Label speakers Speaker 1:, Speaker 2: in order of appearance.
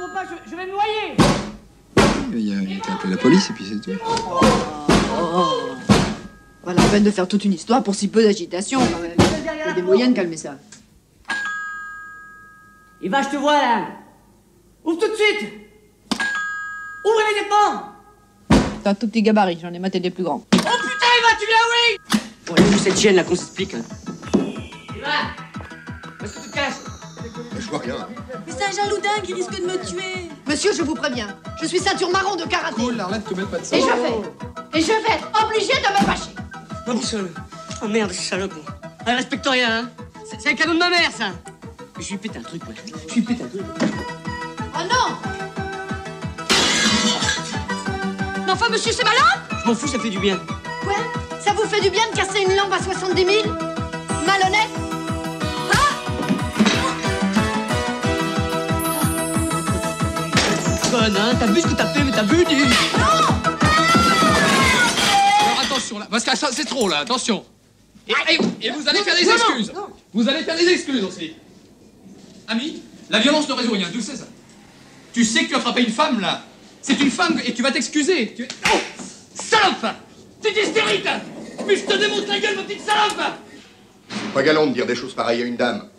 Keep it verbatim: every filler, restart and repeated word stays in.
Speaker 1: faut pas, je, je vais me noyer.
Speaker 2: Il y a, il y a qu'à appeler la police et puis c'est tout.
Speaker 3: Oh, oh. Pas la peine de faire toute une histoire pour si peu d'agitation, quand même. Il y a des moyens de calmer ça.
Speaker 1: Et va, je te vois, là. Ouvre tout de suite. Ouvre immédiatement.
Speaker 3: T'as un tout petit gabarit, j'en ai maté des plus grands.
Speaker 1: Oh putain, Eva, tu viens, oui.
Speaker 4: Bon, allez, où cette chienne, là, qu'on s'explique, hein.
Speaker 1: Eva, est-ce que tu te caches?
Speaker 2: Je vois rien.
Speaker 5: Mais c'est un jaloux dingue, il risque de me tuer.
Speaker 3: Monsieur, je vous préviens, je suis ceinture marron de karaté.
Speaker 2: Cool, Arlette, te mets pas de ça.
Speaker 3: Et je vais, et je vais être obligée de me fâcher.
Speaker 1: Non, mon seul. Oh merde, salope. Elle respecte rien, hein. C'est- C'est un cadeau de ma mère, ça. Je lui pète un truc, ouais. Je lui pète un truc.
Speaker 3: Oh non!
Speaker 5: Mais enfin, monsieur, c'est malin.
Speaker 1: Je m'en fous, ça fait du bien.
Speaker 3: Quoi? Ça vous fait du bien de casser une lampe à soixante-dix mille? Malhonnête?
Speaker 1: Conne, hein. T'as vu ce que t'as fait, mais t'as vu du...
Speaker 6: Alors attention là, parce que ça, c'est trop là, attention. Et, et- et vous allez faire des excuses. Vous allez faire des excuses aussi. Ami, la violence ne résout rien, tu sais ça. Tu sais que tu as frappé une femme là. C'est une femme et tu vas t'excuser. Tu... Oh, salope. Tu es hystérique. Puis je te démonte la gueule, ma petite salope.
Speaker 2: C'est pas galant de dire des choses pareilles à une dame.